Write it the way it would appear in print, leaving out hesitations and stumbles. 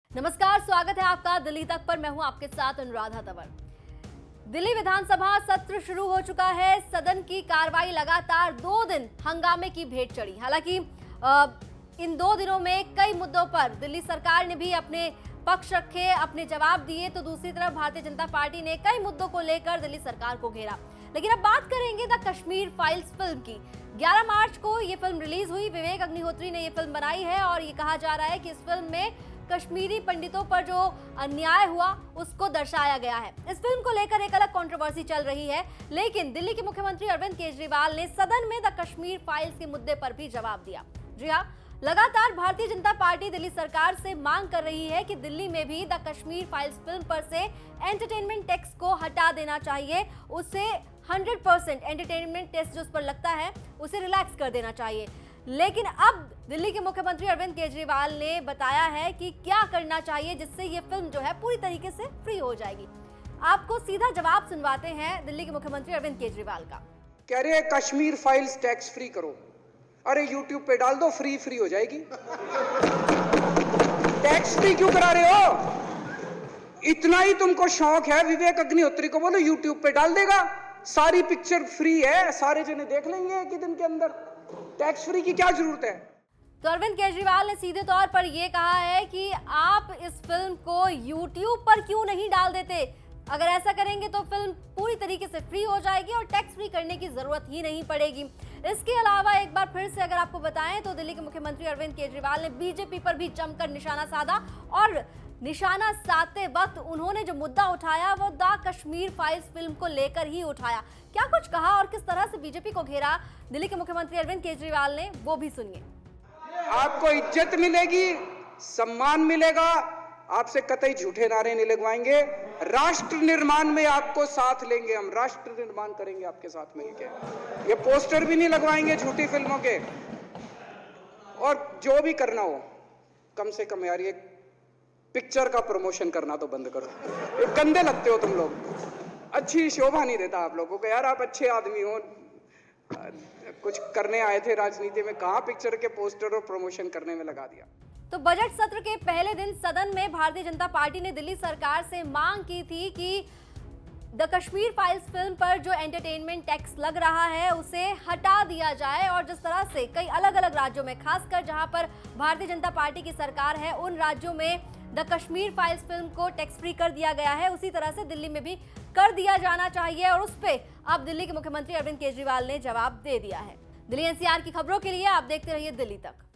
नमस्कार, स्वागत है आपका दिल्ली तक पर। मैं हूं आपके साथ अनुराधा तंवर। दिल्ली विधानसभा सत्र शुरू हो चुका है। सदन की कार्रवाई लगातार 2 दिन हंगामे की भेंट चढ़ी। हालांकि इन 2 दिनों में कई मुद्दों पर दिल्ली सरकार ने भी अपने पक्ष रखे, अपने जवाब दिए, तो दूसरी तरफ भारतीय जनता पार्टी ने कई मुद्दों को लेकर दिल्ली सरकार को घेरा। लेकिन अब बात करेंगे द कश्मीर फाइल्स फिल्म की। 11 मार्च को ये फिल्म रिलीज हुई। विवेक अग्निहोत्री ने ये फिल्म बनाई है और ये कहा जा रहा है कि इस फिल्म में कश्मीरी पंडितों पर जो अन्याय हुआ उसको दर्शाया गया है। इस फिल्म को लेकर एक अलग कंट्रोवर्सी चल रही है, लेकिन दिल्ली के मुख्यमंत्री अरविंद केजरीवाल ने सदन में द कश्मीर फाइल्स के मुद्दे पर भी जवाब दिया। जी हां, लगातार भारतीय जनता पार्टी दिल्ली सरकार से मांग कर रही है कि दिल्ली में भी द कश्मीर फाइल्स फिल्म पर से एंटरटेनमेंट टैक्स को हटा देना चाहिए। उसे 100% एंटरटेनमेंट टैक्स जो उस पर लगता है उसे रिलैक्स कर देना चाहिए। लेकिन अब दिल्ली के मुख्यमंत्री अरविंद केजरीवाल ने बताया है कि क्या करना चाहिए जिससे ये फिल्म जो है पूरी तरीके से फ्री हो जाएगी। आपको सीधा जवाब सुनवाते हैं दिल्ली के मुख्यमंत्री अरविंद केजरीवाल का। कह रहे हैं कश्मीर फाइल्स टैक्स फ्री करो। अरे यूट्यूब पे डाल दो, फ्री हो जाएगी। टैक्स फ्री क्यों करा रहे हो? इतना ही तुमको शौक है, विवेक अग्निहोत्री को बोलो यूट्यूब पे डाल देगा। सारी पिक्चर फ्री है, सारे जने देख लेंगे एक ही दिन के अंदर। टैक्स फ्री की क्या जरूरत है? तो अरविंद केजरीवाल ने सीधे तौर पर यह कहा है कि आप इस फिल्म को YouTube पर क्यों नहीं डाल देते। अगर ऐसा करेंगे तो फिल्म पूरी तरीके से फ्री हो जाएगी और टैक्स फ्री करने की जरूरत ही नहीं पड़ेगी। इसके अलावा एक बार फिर से अगर आपको बताएं तो दिल्ली के मुख्यमंत्री अरविंद केजरीवाल ने बीजेपी पर भी जमकर निशाना साधा और निशाना साधते वक्त उन्होंने जो मुद्दा उठाया वो द कश्मीर फाइल्स फिल्म को लेकर ही उठाया। क्या कुछ कहा और किस तरह से बीजेपी को घेरा दिल्ली के मुख्यमंत्री अरविंद केजरीवाल ने, वो भी सुनिए। आपको इज्जत मिलेगी, सम्मान मिलेगा, आपसे कतई झूठे नारे नहीं लगवाएंगे। राष्ट्र निर्माण में आपको साथ लेंगे, हम राष्ट्र निर्माण करेंगे आपके साथ मिलकर। ये पोस्टर भी नहीं लगवाएंगे झूठी फिल्मों के। और जो भी करना हो, कम से कम यार ये पिक्चर का प्रमोशन करना तो बंद करो। गंदे लगते हो तुम लोग, अच्छी शोभा नहीं देता आप लोगों को। यार आप अच्छे आदमी हो, कुछ करने आए थे राजनीति में, कहां पिक्चर के पोस्टर और प्रमोशन करने में लगा दिया। तो बजट सत्र के पहले दिन सदन में भारतीय जनता पार्टी ने दिल्ली सरकार से मांग की थी कि द कश्मीर फाइल्स फिल्म पर जो एंटरटेनमेंट टैक्स लग रहा है उसे हटा दिया जाए। और जिस तरह से कई अलग अलग राज्यों में, खासकर जहां पर भारतीय जनता पार्टी की सरकार है, उन राज्यों में द कश्मीर फाइल्स फिल्म को टैक्स फ्री कर दिया गया है, उसी तरह से दिल्ली में भी कर दिया जाना चाहिए। और उस पे अब दिल्ली के मुख्यमंत्री अरविंद केजरीवाल ने जवाब दे दिया है। दिल्ली एनसीआर की खबरों के लिए आप देखते रहिए दिल्ली तक।